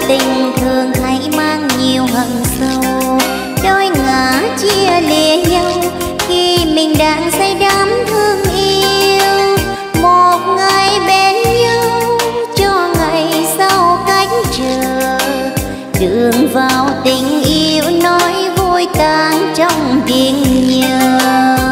tình thường hay mang nhiều hận sâu, đôi ngã chia lìa nhau khi mình đang say đắm thương yêu. Một ngày bên nhau cho ngày sau cách chờ, đường vào tình yêu nói vui tan trong tiếng nhớ.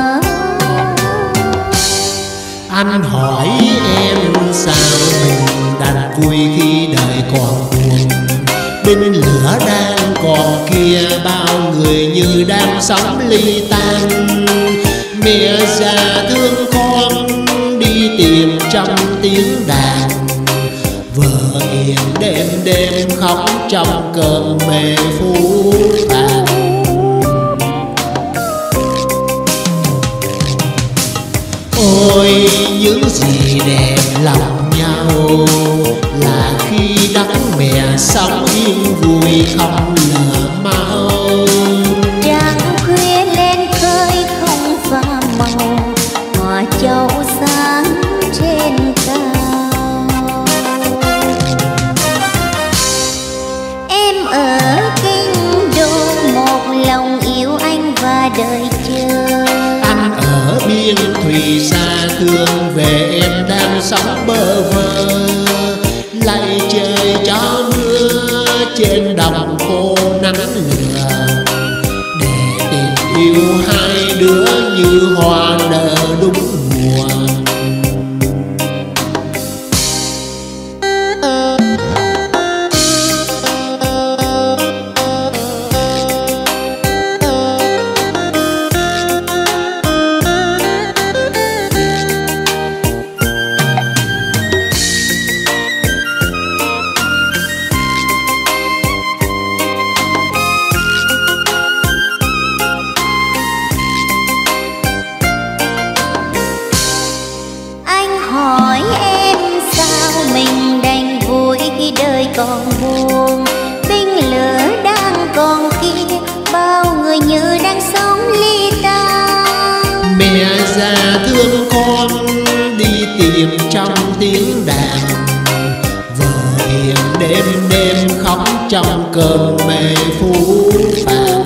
Anh hỏi em sao mình đành vui khi đời còn buồn, bên lửa đang còn kia bao người như đang sống ly tan. Mẹ già thương con đi tìm trong tiếng đàn, vợ hiền đêm đêm khóc trong cơn mê phú phàng. Ôi những gì đẹp lòng nhau là khi đất mẹ sống yên vui không lỡ mau. Trăng khuya lên khơi không pha màu, hoa châu sáng trên cao. Em ở kinh đô một lòng yêu anh và đợi chờ. Anh ở biên thùy xa thương về em đang sống bơ vơ. Lạy trời cho mưa trên đồng khô nắng lửa, để tình yêu hai đứa như hoa nở đúng mùa. Hỏi em sao mình đành vui khi đời còn buồn, tinh lửa đang còn kia bao người như đang sống ly tan. Mẹ già thương con đi tìm trong tiếng đàn, vợ hiền đêm đêm khóc trong cơn mê phú phàng.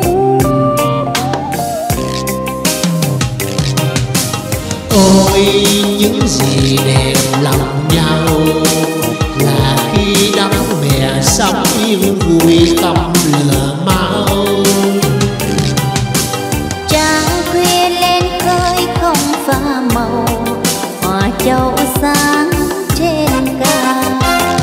Ôi những gì đẹp lòng nhau là khi đất mẹ sống yên vui không lửa máu. Trăng khuya lên khơi không pha màu, hoa châu sáng trên cao.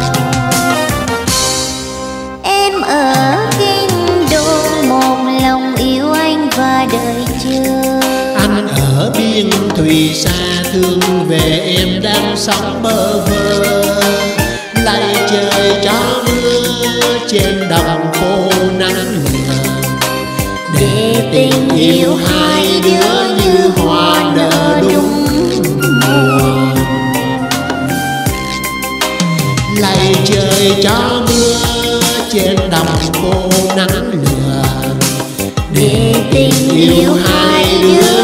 Em ở kinh đô một lòng yêu anh và đợi chờ. Anh ở biên thùy xa thương về em đang sống bơ vơ. Lạy trời cho mưa trên đồng khô nắng lửa, để tình yêu hai đứa như hoa nở đúng mùa. Lạy trời cho mưa trên đồng khô nắng lửa, để tình yêu hai đứa